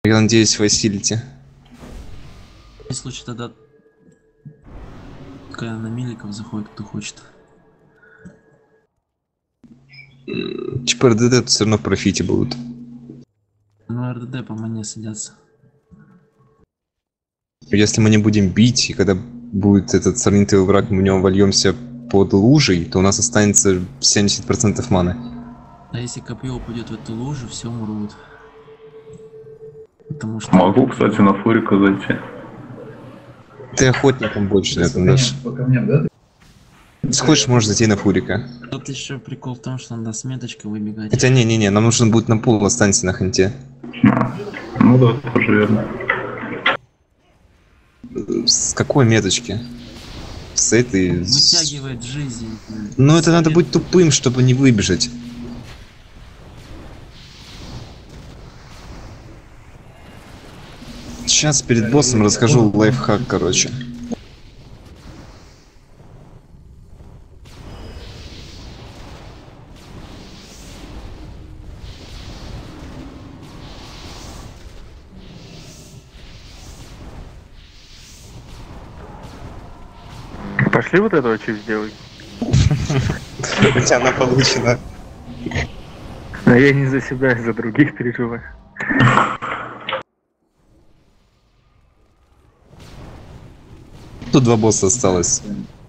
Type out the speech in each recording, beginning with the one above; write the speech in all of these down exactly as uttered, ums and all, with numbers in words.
Я надеюсь, вы осилите. В случае тогда когда на миликов заходит, кто хочет. Типа РДД все равно в профите будут. Ну РДД по мне садятся. Если мы не будем бить, и когда будет этот сравнительный враг, мы в него вольемся под лужей, то у нас останется семьдесят процентов маны. А если копье упадет в эту лужу, все умрут. Потому что... Могу, кстати, на фурика зайти. Ты охотником больше на этом дашь. Если хочешь, можешь зайти на фурика. Тут еще прикол в том, что надо с меточкой выбегать. Хотя не-не-не, нам нужно будет на пол, останься на ханте. А, ну да, тоже верно. С какой меточки? С этой... Вытягивает жизнь. Ну это надо быть тупым, чтобы не выбежать. Сейчас перед боссом расскажу лайфхак, короче. Пошли вот этого чип сделай. У тебя она получена. А я не за себя, а за других переживаю. Тут два босса осталось.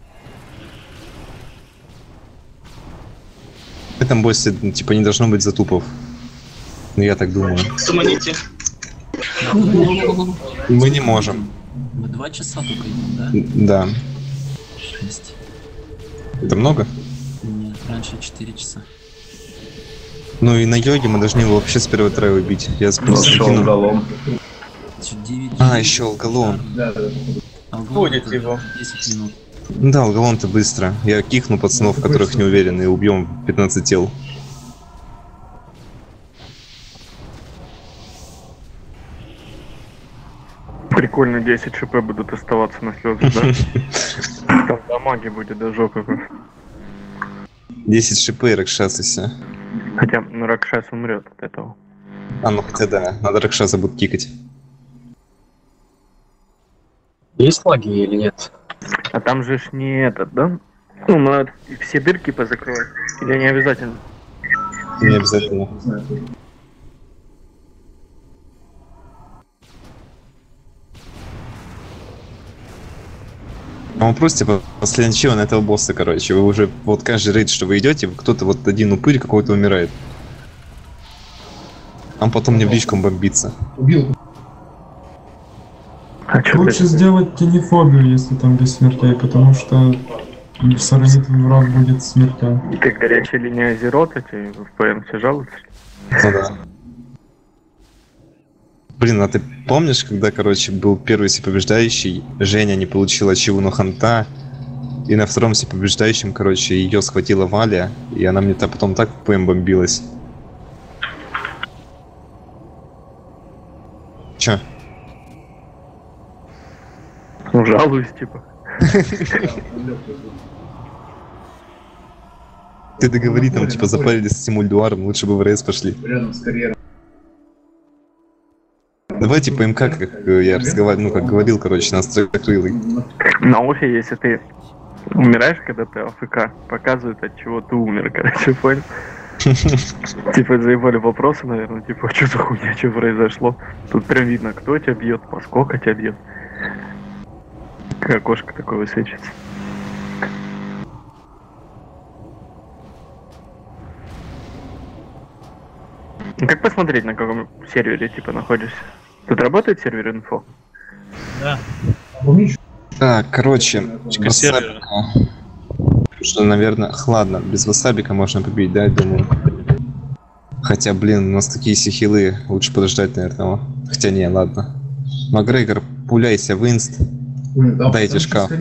В этом боссе, ну, типа, не должно быть затупов. Ну, я так думаю. Суманите. Мы не можем. Мы два часа только идем, да? Да. Шесть. Это много? Нет, раньше четыре часа. Ну и на йоге мы должны его вообще с первого трая убить. Я просто кину. Голом. А, еще алголон. Будет его. десять минут. Да, алголон-то быстро. Я кикну пацанов, в которых не уверен, и убьем пятнадцать тел. Прикольно, десять шп будут оставаться на слезы, да? Там дамаги будет до жопы. десять шп и Ракшасыся. Хотя, ну, Ракшас умрет от этого. А, ну хотя да, надо Ракшаса будет кикать. Есть лаги или нет? А там же ж не этот, да? Ну, надо все дырки позакрывать. Или не обязательно? Не обязательно. А он просто типа последний чего на этого босса, короче. Вы уже вот каждый рейд, что вы идете, кто-то вот один упырь какой-то умирает. Он потом не в личку бомбится. Убил. А чё Лучше ты? сделать тенефобию, если там без смертей, потому что сравнительный враг будет смертен. Ты горячая линия Азерота, тебе в ПМ все жалуются? Ну да. Блин, а ты помнишь, когда, короче, был первый всепобеждающий, Женя не получила Чивуну Ханта, и на втором всепобеждающем, короче, ее схватила Валя, и она мне-то потом так в ПМ бомбилась. Чё? Ну, жалуюсь, типа. Ты договори там, типа, запарились с этим ульдуаром, лучше бы в РС пошли. Рядом с карьером. Давайте ПМК, как я разговаривал, ну, как говорил, короче, настройкрылый. На офе, если ты умираешь, когда ты АФК, показывает, от чего ты умер, короче, понял? Типа заебали вопросы, наверное, типа, что за хуйня, что произошло? Тут прям видно, кто тебя бьет, по сколько тебя бьет. Как окошко такое высвечивается. Ну, как посмотреть, на каком сервере, типа, находишься? Тут работает сервер инфо? Да. Так, короче, сервера. васабика. Что, наверное, хладно. Без васабика можно побить, да, я думаю. Хотя, блин, у нас такие сихилы. Лучше подождать, наверное. Хотя не, ладно. Макгрегор, пуляйся в инст. Дайте шкаф.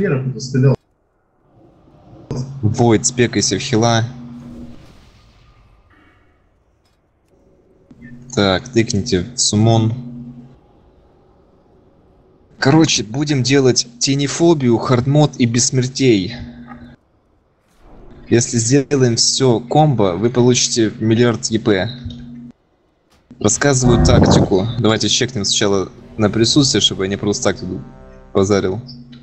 Войд, спекайся в хила. Так, тыкните в суммон. Короче, будем делать тенефобию, хардмод и бессмертей. Если сделаем все комбо, вы получите миллиард ЕП. Рассказываю тактику. Давайте чекнем сначала на присутствие, чтобы я не просто так тут позарил.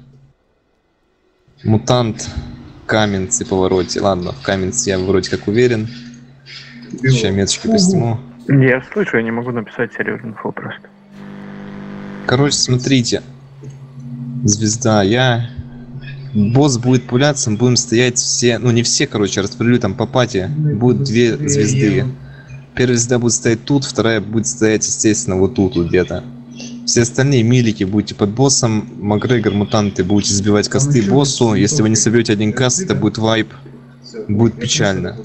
Мутант, Каменц и повороте. Ладно, в Каменц я вроде как уверен. Сейчас меточки посниму. Я слышу, я не могу написать серьезную инфу просто. Короче, смотрите. Звезда, я... Босс будет пуляться, мы будем стоять все... Ну, не все, короче, распределю там по пати. Будут две звезды. Первая звезда будет стоять тут, вторая будет стоять, естественно, вот тут вот где-то. Все остальные милики будете под боссом. Макгрегор, мутанты будете сбивать касты боссу. Если вы не соберете один каст, это будет вайп. Будет печально.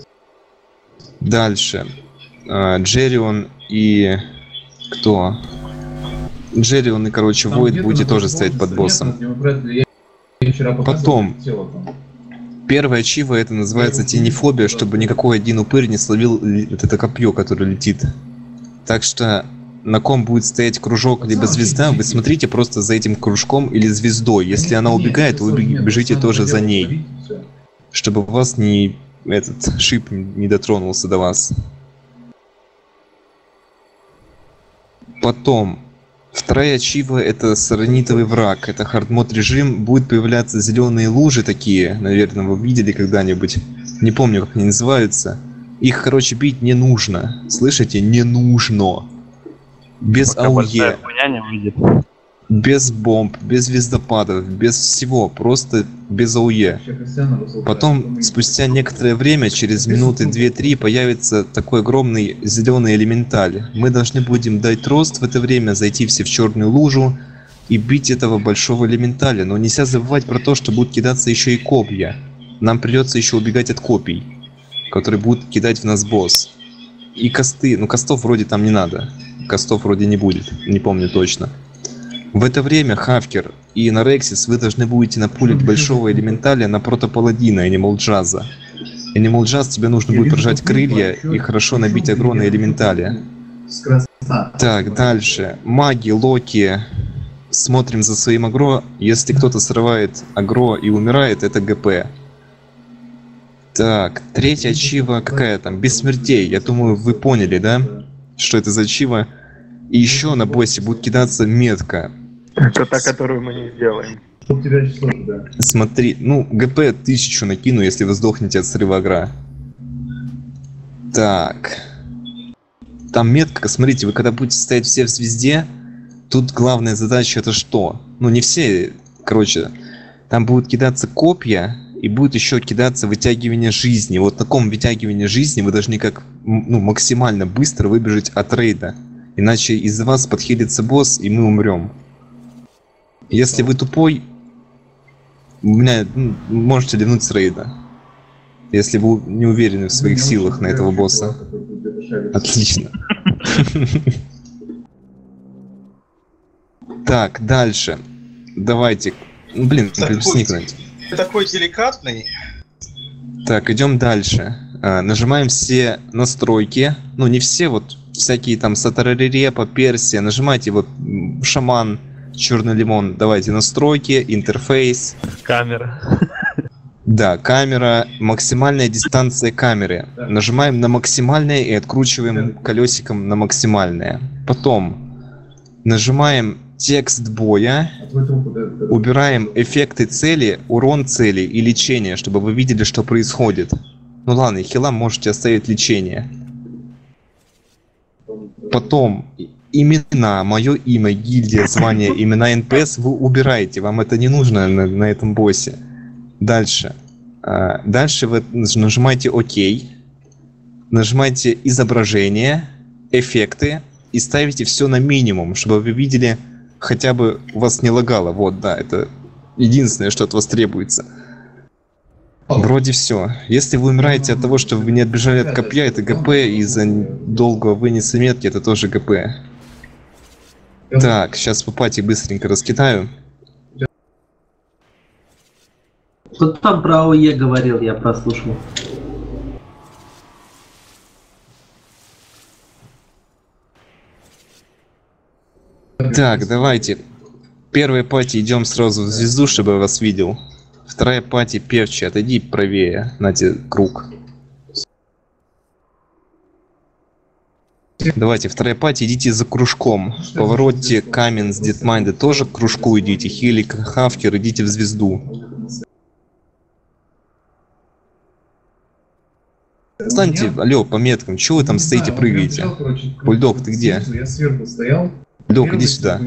Дальше. Uh, Джеррион и... Кто? Джеррион и, короче, Войд будете тоже стоять под боссом. Потом. Первая ачива это называется тенефобия, чтобы никакой один упырь не словил вот это копье, которое летит. Так что на ком будет стоять кружок либо звезда, вы смотрите просто за этим кружком или звездой. Если она убегает, вы бежите тоже за ней. Чтобы вас не... этот шип не дотронулся до вас. Потом, вторая ачива это саранитовый враг, это хардмод режим, будут появляться зеленые лужи такие, наверное, вы видели когда-нибудь, не помню как они называются. Их, короче, бить не нужно, слышите, не нужно. Без Пока АУЕ, не выйдет. без бомб, без звездопадов, без всего, просто без АУЕ. Потом, спустя некоторое время, через минуты две-три, появится такой огромный зеленый элементаль. Мы должны будем дать рост в это время, зайти все в черную лужу и бить этого большого элементаля. Но нельзя забывать про то, что будут кидаться еще и копья. Нам придется еще убегать от копий, которые будут кидать в нас босс. И косты, ну костов вроде там не надо. Костов вроде не будет, не помню точно. В это время, Хавкер и Нарексис, вы должны будете напулить большого элементаля на протопаладина Animal Jazz. Animal Jazz тебе нужно будет прожать крылья и хорошо набить агро на элементале. Так, дальше. Маги, Локи. Смотрим за своим агро. Если кто-то срывает агро и умирает, это ГП. Так, третья ачива какая там? Без смертей. Я думаю, вы поняли, да? Что это за ачива? И еще на боссе будет кидаться метка. Это та, которую мы не сделаем. Смотри, ну, ГП тысячу накину, если вы сдохнете от срыва агра. Так. Там метка, смотрите, вы когда будете стоять все в звезде, тут главная задача это что? Ну, не все, короче, там будут кидаться копья, и будет еще кидаться вытягивание жизни. Вот на таком вытягивании жизни вы должны как, ну, максимально быстро выбежать от рейда. Иначе из-за вас подхилится босс, и мы умрем. Если вы тупой, у меня, ну, можете ливнуть с рейда. Если вы не уверены в своих силах на этого босса. Отлично. Так, дальше. Давайте. Блин, сникнуть. Такой деликатный. Так, идем дальше. А, нажимаем все настройки. Ну, не все, вот всякие там Сатараререпа, Персия. Нажимайте вот шаман, черный лимон. Давайте настройки, интерфейс. Камера. Да, камера, максимальная дистанция камеры. Нажимаем на максимальное и откручиваем колесиком на максимальное. Потом нажимаем текст боя, убираем эффекты цели, урон цели и лечение, чтобы вы видели, что происходит. Ну ладно, хилам можете оставить лечение. Потом имена, мое имя, гильдия, звание, имена эн пи эс вы убираете, вам это не нужно на, на этом боссе. Дальше. А, дальше вы нажимаете ОК, нажимаете изображение, эффекты и ставите все на минимум, чтобы вы видели, хотя бы у вас не лагало. Вот, да, это единственное, что от вас требуется. Вроде все. Если вы умираете от того, что вы не отбежали от копья, это ГП, из-за долгого выниса метки это тоже ГП. Так, сейчас по пати быстренько раскидаю. Кто там про АОЕ говорил, я прослушал. Так, давайте. Первая пати идем сразу в звезду, чтобы я вас видел. Вторая пати Певчи, отойди правее, на тебе круг. Давайте, вторая пати, идите за кружком. В повороте Каменс, Дитмайнды тоже к кружку идите. Хилик, Хавкер, идите в звезду. Встаньте, алло, по меткам, чего вы там стоите, прыгаете? Бульдог, ты где? Я сверху стоял. Бульдог, иди сюда.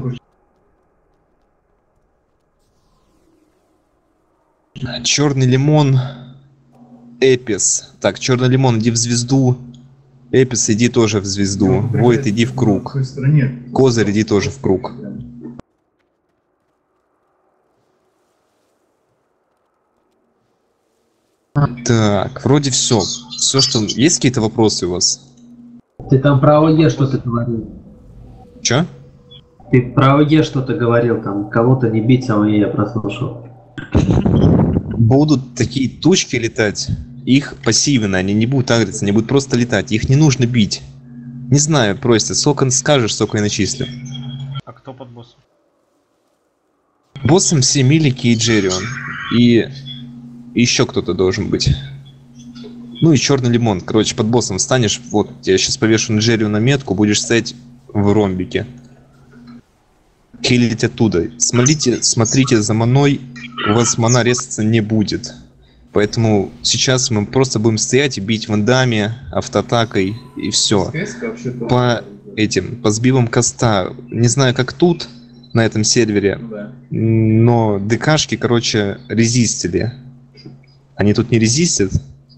Черный лимон, Эпис. Так, черный лимон, иди в звезду. Эпис, иди тоже в звезду. Войт, иди в круг. Козырь, иди тоже в круг. Так, вроде все. Все, что... Есть какие-то вопросы у вас? Ты там про АОЕ что-то говорил. Че? Ты про АОЕ что-то говорил, там, кого-то не бить АОЕ, я прослушал. Будут такие тучки летать. Их пассивно, они не будут агриться, они будут просто летать. Их не нужно бить. Не знаю, просто сколько скажешь, столько и начислю. А кто под боссом? Боссом все Милики и Джеррион. И еще кто-то должен быть. Ну и черный лимон. Короче, под боссом встанешь. Вот, я сейчас повешу на Джерриона метку, будешь стоять в ромбике. Хилить оттуда. Смотрите, смотрите за маной. У вас мана резаться не будет. Поэтому сейчас мы просто будем стоять и бить вандами, автоатакой и все. По этим, по сбивам коста. Не знаю, как тут, на этом сервере, но ДКшки, короче, резистили. Они тут не резистят.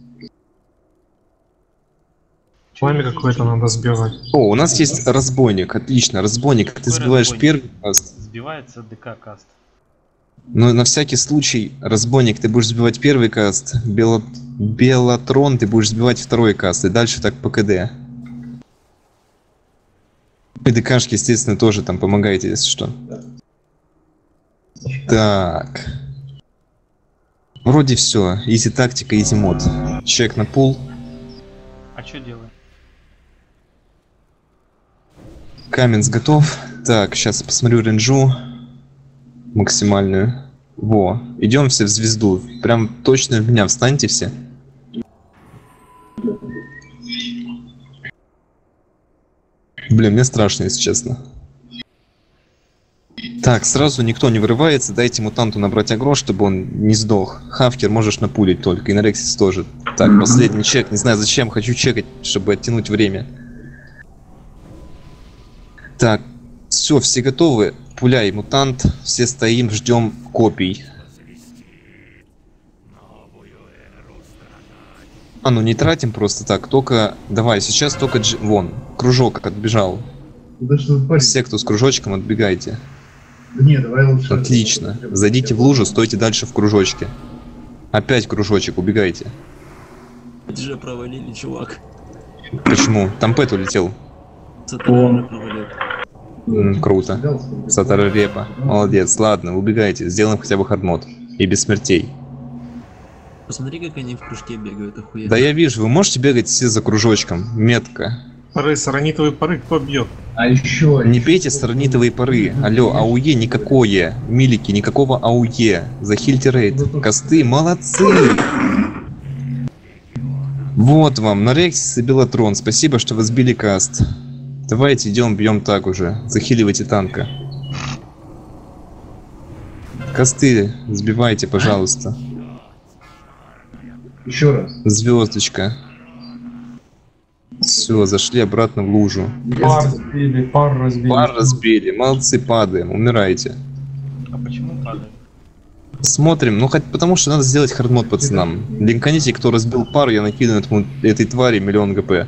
Пламя какое-то надо сбивать. О, у нас есть разбойник. Отлично, разбойник. Ты сбиваешь первый каст. Сбивается ДК каст. Но на всякий случай, разбойник, ты будешь сбивать первый каст, Бело... Белотрон ты будешь сбивать второй каст, и дальше так по КД. И ДКшки, естественно, тоже там помогаете, если что. Так. Вроде все. Изи тактика, изи мод. Чек на пул. А что делаем? Каменс готов. Так, сейчас посмотрю рейнджу. Максимальную. Во. Идем все в звезду. Прям точно в меня встаньте все. Блин, мне страшно, если честно. Так, сразу никто не вырывается. Дайте мутанту набрать агро, чтобы он не сдох. Хавкер можешь напулить только. И на Рексис тоже. Так, последний чек. Не знаю зачем. Хочу чекать, чтобы оттянуть время. Так. Все, все готовы. Пуляй, мутант. Все стоим, ждем копий. А, ну не тратим просто так. Только, давай, сейчас только дж... Вон, кружок отбежал. Все, кто с кружочком, отбегайте. Не, давай лучше. Отлично. Зайдите в лужу, стойте дальше в кружочке. Опять кружочек, убегайте. Уже провалили, чувак. Почему? Там Пэт улетел. Сатана провалил. М, круто. Сатара Репа. Молодец. Ладно, убегайте. Сделаем хотя бы хардмод. И без смертей. Посмотри, как они в кружке бегают, охуенно. Да я вижу, вы можете бегать все за кружочком. Метко. Пары, саранитовые пары, кто бьет? А еще... Не пейте саранитовые пары. Алло, АУЕ никакое. Милики, никакого АУЕ. Захильте рейд. Косты, молодцы. Вот вам, на Рексис и Белотрон. Спасибо, что вы сбили каст. Давайте идем, бьем так уже. Захиливайте танка. Косты сбивайте, пожалуйста. Еще раз. Звездочка. Все, зашли обратно в лужу. Пар разбили, пар разбили. Пар разбили. Молодцы, падаем, умирайте. А почему падает? Смотрим, ну хоть потому что надо сделать хардмод пацанам. Линканите, кто разбил пар, я накину этому, этой твари миллион ГП.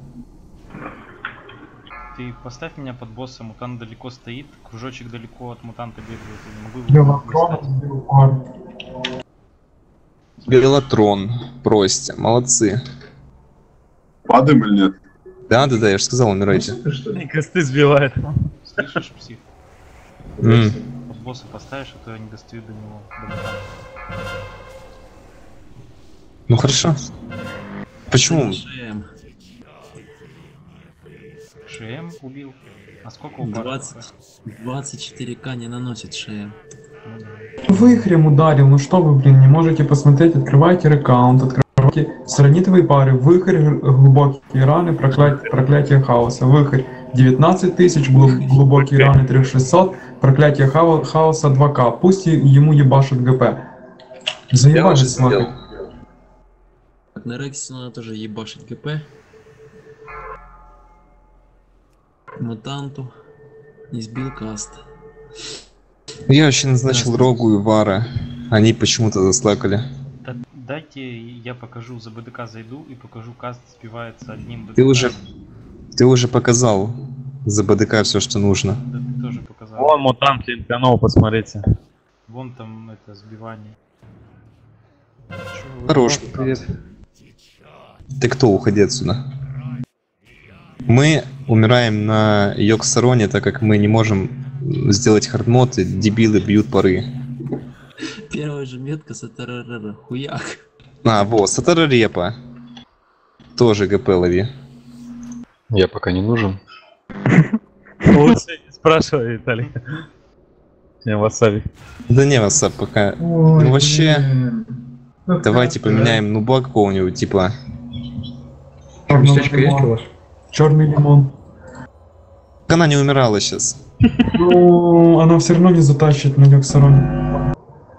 Ты поставь меня под босса, мутант далеко стоит, кружочек далеко от мутанта бегает, я не могу его достать. Белотрон, прости, молодцы. Падаем или нет? Да, да, да, я же сказал, умирайте. Косты сбивает. Слышишь, псих? Mm. Под босса поставишь, а то я не достаю до него. До Ну хорошо. Почему? ШМ. ШМ убил. А сколько у пары? двадцать, двадцать четыре ка не наносит ШМ. Выхрем ударил, ну что вы, блин, не можете посмотреть, открывайте аккаунт, открывайте Сиронитовые пары, выхорь, глубокие раны, проклятие, проклятие хаоса. Выхорь девятнадцать тысяч, глуб- глубокие раны три тысячи шестьсот, проклятие хао- хаоса два ка. Пусть и- ему ебашит ГП. Заебали слабый. Так, на Рексе надо тоже ебашить ГП. Мутанту. Не сбил каст. Я вообще назначил Рогу и Вара. Они почему-то заслакали. Да, дайте я покажу, за БДК зайду и покажу, каст сбивается одним БДК. Ты уже, ты уже показал за БДК все, что нужно. Да ты тоже показал. Вон мутант линканул, посмотрите. Вон там это сбивание. Хорош. Ты кто? Уходи отсюда. Мы умираем на Йоксароне, так как мы не можем сделать хардмод, и дебилы бьют пары. Первая же метка Сатарарара. Хуяк. А, вот, Сатарарепа. Тоже ГП лови. Я пока не нужен. Лучше не спрашивай, Виталий. Не, васаби. Да не, васап, пока. Ой, Ну вообще, блин. Ну, давайте как-то, поменяем нуба какого-нибудь, типа. Местечко есть у вас? Черный лимон. Она не умирала сейчас. Ну, она все равно не затащит на Йоксароне.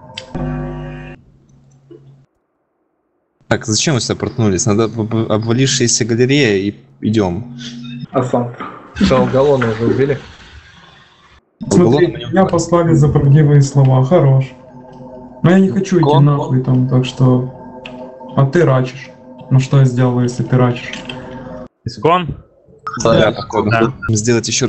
Так, зачем вы сюда протнулись? Надо об- обвалившаяся галерея и идем. А сам. Что, Галлона уже убили? Смотри, меня послали за правдивые слова. Хорош. Но я не хочу идти Кон- нахуй там, так что... А ты рачишь. Ну что я сделал, если ты рачишь? Искон? Да, походу. Сделать еще